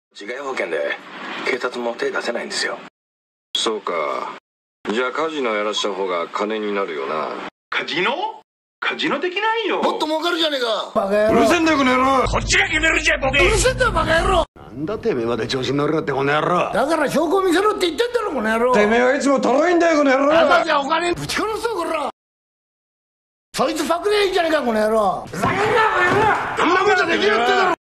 自害保険で警察も手出せないんですよ。 そうか。じゃあカジノやらした方が金になるよな。 カジノできないよ。 もっと儲かるじゃねえか。 バカ野郎。 うるせえんだよこの野郎。 こっちが決めるんじゃボケ。うるせえんだよバカ野郎。 なんだてめえまで調子に乗るよってこの野郎。 だから証拠見せろって言ってんだろこの野郎。 てめえはいつもとろいんだよこの野郎。 あんたじゃお金ぶち殺すぞこら。そいつパクリゃいいんじゃねえかこの野郎。ふざけんなこの野郎。 そんなことできるってだろ。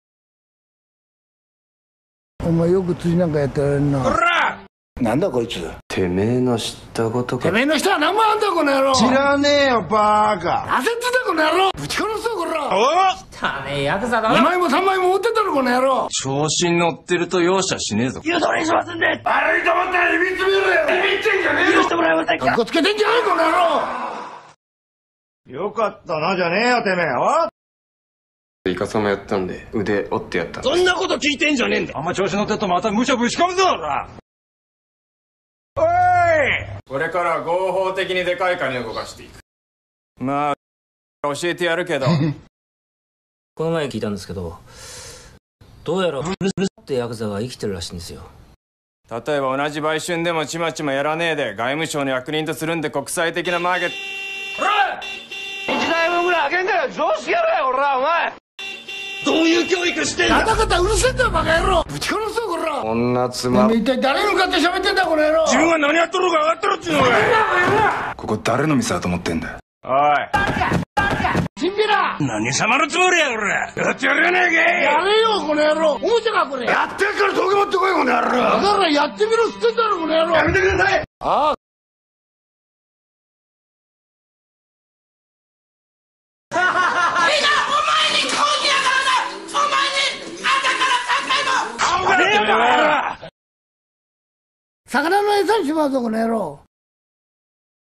お前よく釣りなんかやってられんな。 こらなんだこいつ。 てめえの知ったことか。 てめえの人は何もあんだこの野郎。 知らねえよバーカ。 焦ってたこの野郎。ぶち殺すぞこら。 汚ねえヤクザだ 2 な。 枚も3枚も持ってたろこの野郎。 調子に乗ってると容赦しねえぞ。 言う通りにしますんで。 悪いと思ったら指つめろよ。ビビってんじゃねえよ。 許してもらえませんか。 かっこつけてんじゃないこの野郎。 よかったなじゃねえよてめえ。 イカサマやったんで腕折ってやったんです。 そんなこと聞いてんじゃねえんだ。 あんま調子乗ってるとまた無茶ぶち込むぞおら。 おいこれから合法的にでかい金を動かしていく。まあ教えてやるけどこの前聞いたんですけど、どうやらブルースってヤクザが生きてるらしいんですよ。 例えば同じ売春でもちまちまやらねえで外務省の役人とするんで国際的なマーケット。 1台分ぐらいあげんかよ。常識やろや俺らお前。どういう教育してんだ。 ガタガタうるせえんだよバカ野郎。ぶち殺すぞこら。 こんなつてまめえ一体誰に向かって喋ってんだこの野郎。 自分が何やっとるか分かっとるっちゅうのか。 ここ誰の店だと思ってんだ。 おいチンピラ。 何様のつもりや俺ら。やってやるやねえやれよこの野郎。おもちゃかこれ。 け。やってるから道具持ってこいこの野郎。 だからやってみろっつってんだろこの野郎。 やめてください。 ああ。魚の餌にしまうぞこの野郎。